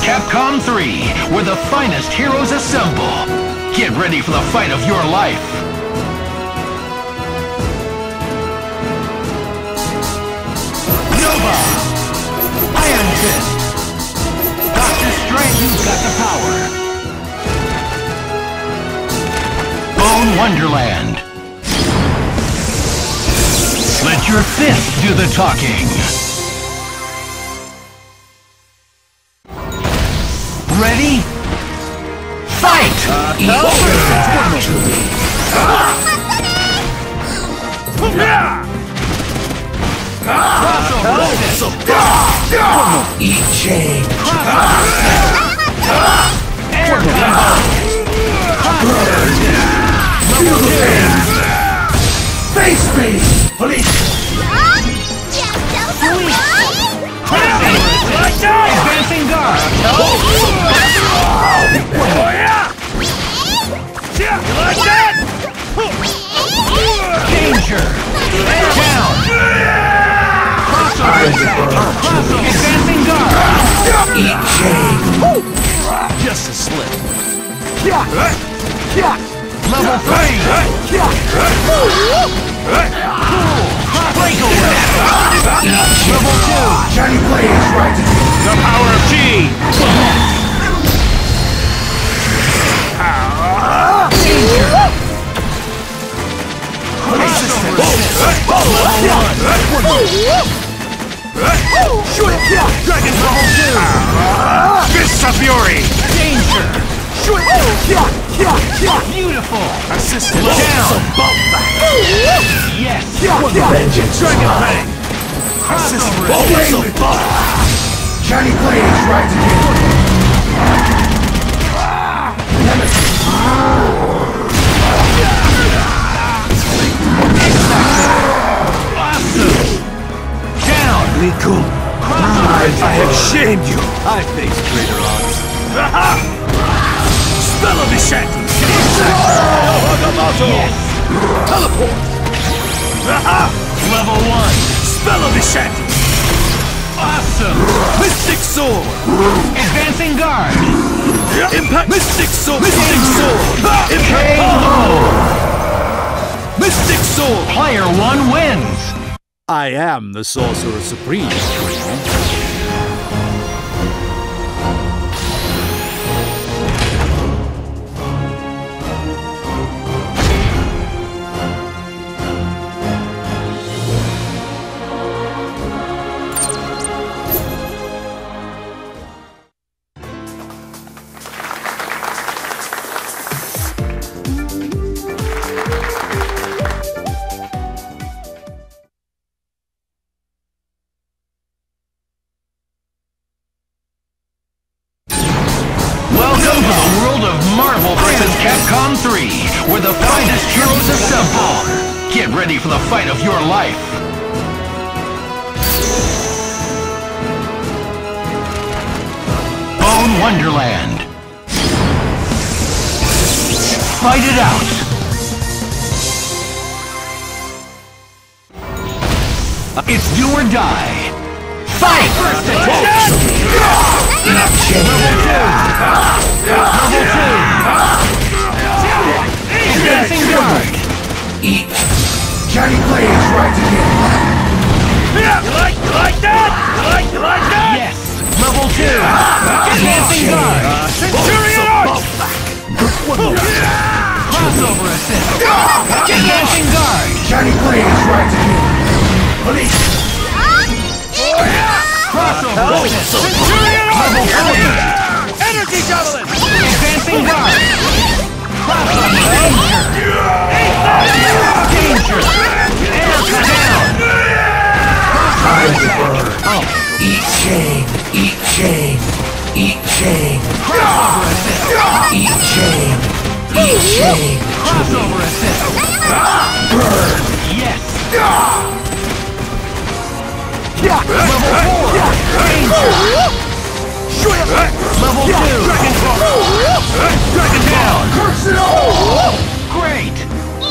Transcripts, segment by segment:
Capcom 3, where the finest heroes assemble. Get ready for the fight of your life. Nova! Iron Fist! Dr. Strange, you've got the power. Bone Wonderland. Let your fist do the talking. Ready? Fight! Eat change. Air combo! Feel the pain. Face me, police. Advancing guard! Danger! Down! Crossover! Advancing guard! Eat change. Just a slip. Level 3! Breakover! Level 2! Johnny Blaze right to you. The power of G! Dragon Ball 2! Fists of Fury! Danger! Beautiful! Assistant down! Yes! Vengeance. Dragon Bang! Crossover! Johnny Blaze right to you. Awesome! Down! Riku, I have shamed you. I face greater odds. Spell of Vishanti! Yes! Teleport! Level 1! Spell of Vishanti! Awesome! Mystic Sword! Advancing guard! Impact! Mystic Sword! Mystic Sword! Impact! Mystic Sword! Player 1 wins! I am the Sorcerer Supreme. Welcome to the world of Marvel vs. Capcom 3, where the finest heroes assemble. Get ready for the fight of your life. Bone Wonderland. Fight it out. It's do or die. Fight! First attack! Level 2! Advancing guard! Eat. Johnny Blaze right to you. You like that? Yes! Level 2! Advancing guard! Centurion! Crossover assist! Advancing guard! Johnny Blaze right to you. Police. Crossover assist! Level 3! Energy Javelin! Advancing guard! Crossover danger! Danger! Air down! Time to burn. Eat chain. Eat chain. Eat chain. Crossover assist! Eat chain. Eat chain. Crossover assist! Burn. Yes! Level 4! Danger! Level 2! Dragon down! Great!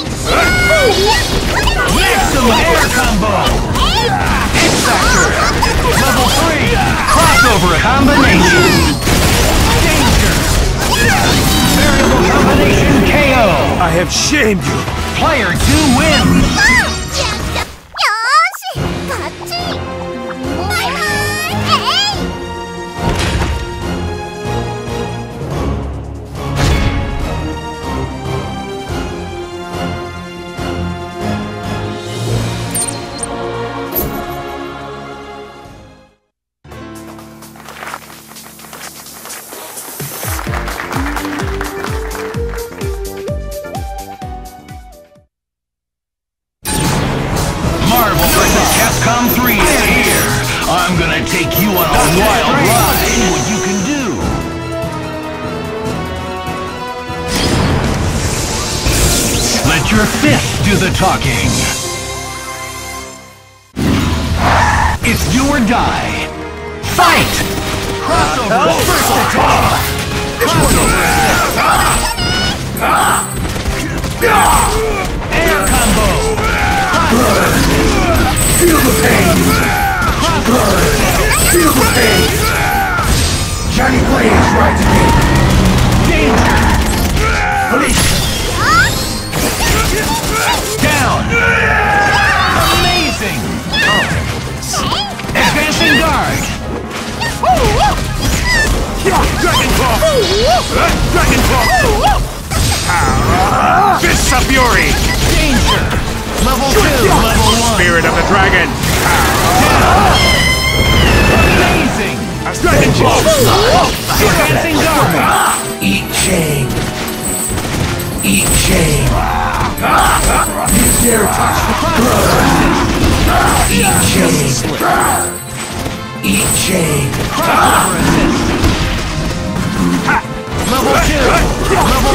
Maximum air combo! X-Factor! Level 3! Crossover combination! have shamed you. Player 2 wins. 요시 같이 에이 Marvel vs. Capcom 3 is here. I'm gonna take you on a wild ride. See what you can do. Let your fists do the talking. It's do or die. Fight! Crossover first attack. Crossover air combo. Feel the pain! Feel the pain! Johnny Blaze right to me! Danger! Down! Amazing! Advancing guard! Dragon Claw! Dragon Claw! Fists of Fury! Danger! Level 2, level 1! Spirit of the Dragon! Amazing! Dragon Claw! Advancing guard! Eat shame! Eat shame! You dare touch the brother! Eat shame! Eat shame! Crossover assist! Level 2, level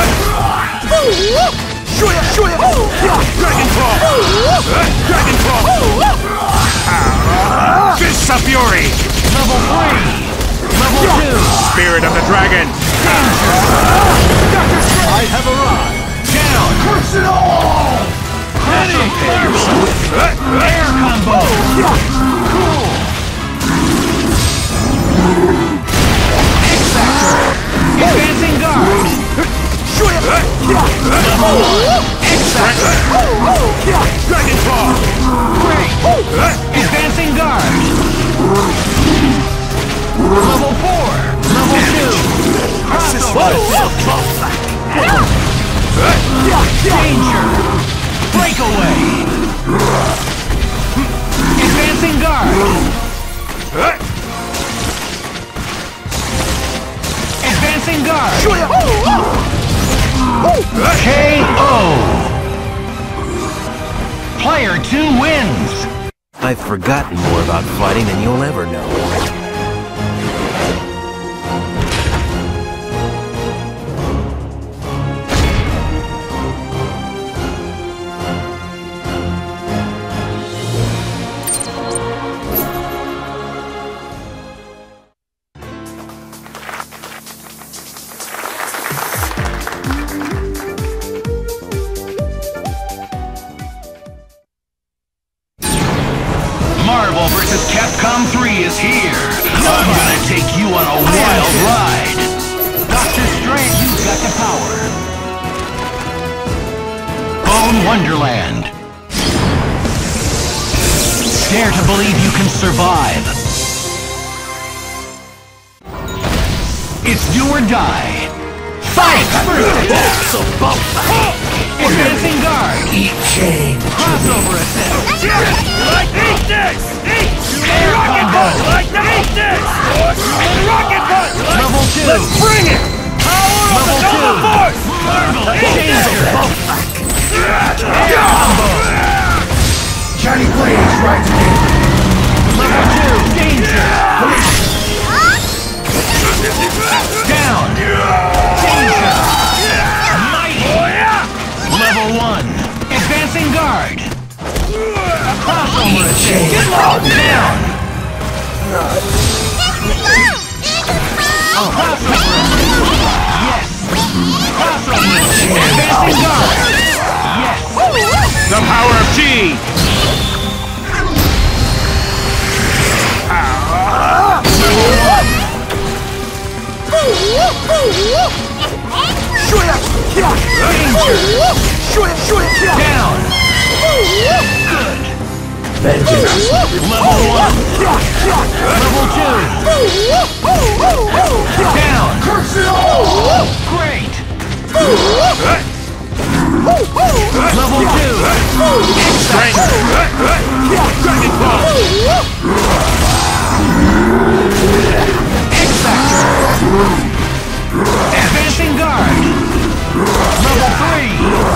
2! Dragon Claw! Dragon Claw! Fists of Fury! Level 3, level 2! Spirit of the Dragon! I have arrived! Down! Curse it all! Prepare yourself! Air combo! Cool! X-Factor! Advancing guard! Level 1! X-Factor! Dragon Claw! Great! Advancing guard! Level 4! Level 2! Crossover assist! Danger! Breakaway! Advancing guard! Advancing guard! KO! Player 2 wins! I've forgotten more about fighting than you'll ever know. Marvel vs. Capcom 3 is here. I'm gonna take you on a wild ride. Dr. Strange, you've got the power. Bone Wonderland. Dare to believe you can survive. It's do or die. Fight! First attack! Advancing guard! Eat shame! Crossover assist! Like eat this! Eat! Air combo! Like eat this! Rocket Punch! Level 2! Let's bring it! Power of the Level 2! Double Force! Danger! Air combo! Johnny Blaze right to me! Level 2! Danger! Down! Danger! Mighty! Level 1! Advancing guard! Crossover assist! Get locked down! Crossover assist! Yes! Crossover assist! Advancing guard! Yes! The power of G! Level 1! Shoot it! Shoot it! Down! Good! Vengeance. Level 1! Level 2! Down! Curse it all! Great! Level 2! Strength! Dragon Ball! X-Factor! Advancing guard! Level 3!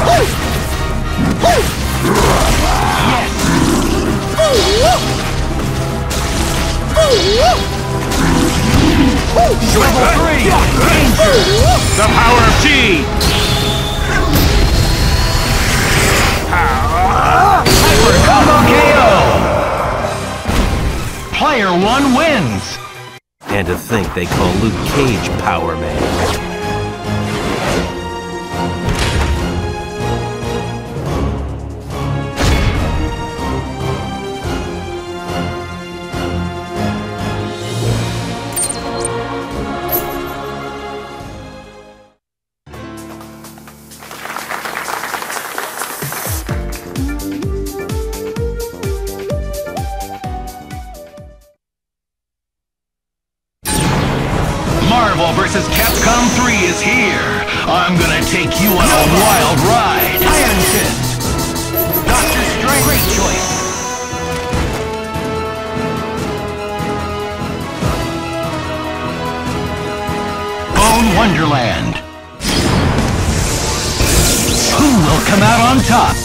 Yes! Level 3! Danger! The power of G! Hyper Combo KO! Player 1 wins! And to think they call Luke Cage Power Man. Marvel vs. Capcom 3 is here. I'm gonna take you on a wild ride. Iron Fist. Doctor Strange. Great choice. Bone Wonderland. Who will come out on top?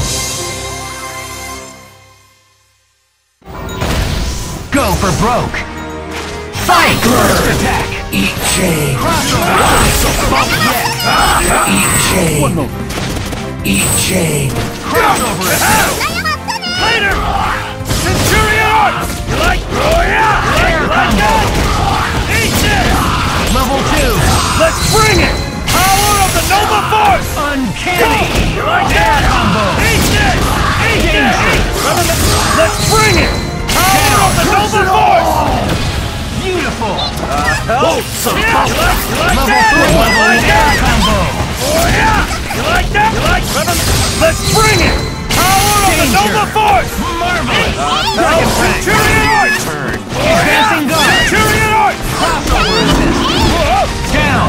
Go for broke. Fight! First attack! Eat chain. Crossover! Eat chain. Eat chain. Crossover attack! Later! Centurion! You like? Oh yeah! Air combo! Eat this! Level 2! Let's bring it! Power of the Nova Force! Uncanny! You like Air that? combo! Eat this! Eat this! Let's bring it! Power of the Nova Force! Beautiful! You like Level that? 3! You like Air that? combo! Oh yeah! You like that? You like? Let's bring it! Power of the Danger. Nova Force! Marvelous! Dragon Centurion Arch! Advancing guard! Centurion Arch! Crossover assist! Down!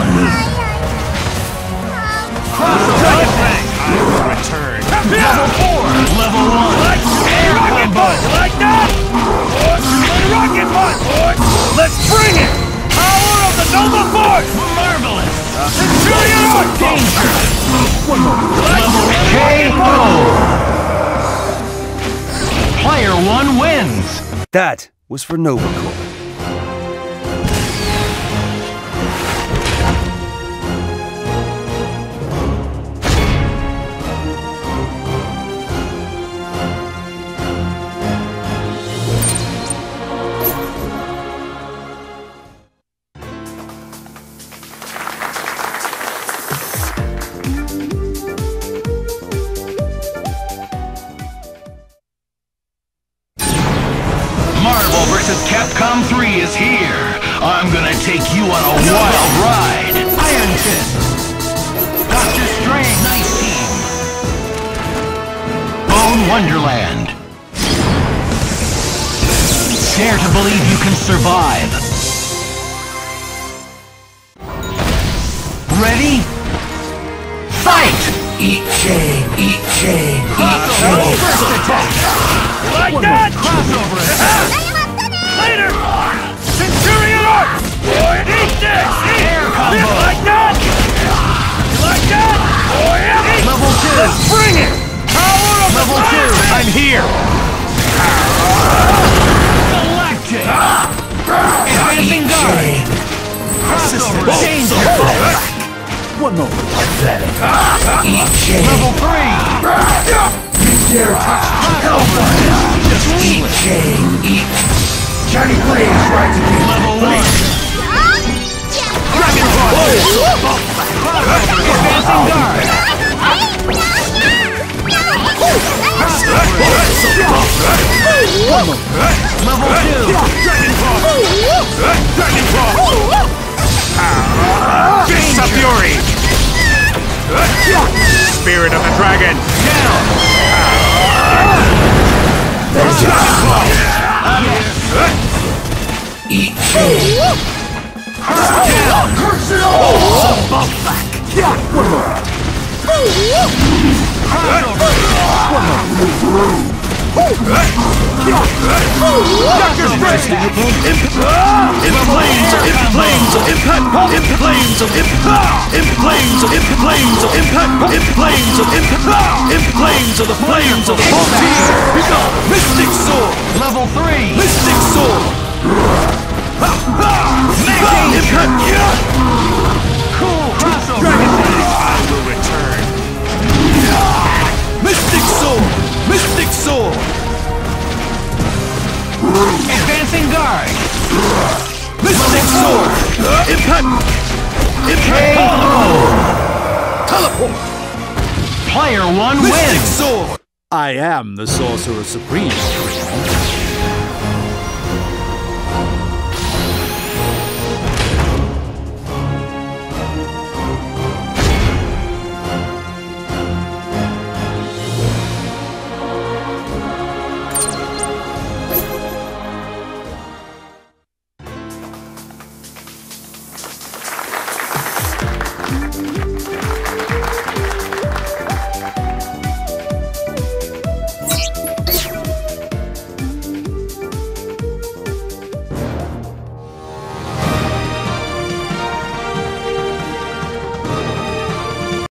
Crossover assist! I will return. Level 4! Level 1! Air Rocket combo! Punch! You like that? Rocket Punch! Let's bring it! Power of the Nova Force! Marvelous! Centurion Arch! Danger! Level KO! Player 1 wins! That was for Nova Corps. Marvel vs. Capcom 3 is here. I'm gonna take you on a wild ride. Iron Fist. Doctor Strange. Nice team. Bone Wonderland. Dare to believe you can survive. Ready? Fight! Eat chain. Eat chain. Eat Crossover. chain. First attack. like that? Crossover attack. Later! Centurion Arch! Eat this! Air combo. You like that? You like that? Oh yeah! Level 2. Let's bring it! Power of Level the 2. I'm here! Galactic. Advancing guard. Crossover. Danger. One moment. Eat chain. Level 3. You dare touch Crossover. Eat chain. Eat. Johnny Blaze right to me. Level 1. Dragon Ball. Advancing guard. Level 2. Dragon Ball! Fist of Fury! Spirit of the dragon! Eat shame! Curse it all! Some buff back! Yeah, one more. Doctor Strange! Implanes of impact! Implanes of impact! Implanes of impact! Implanes of impact! Implanes of the flames of the team! Become Mystic Sword! Level 3! Mystic Sword! Impact! Cool crossover! Dragon I will return! Mystic Sword! Mystic Sword! Advancing guard! Mystic Sword! Impact! Impact! Teleport! Player 1 Mystic wins! Sword! I am the Sorcerer Supreme.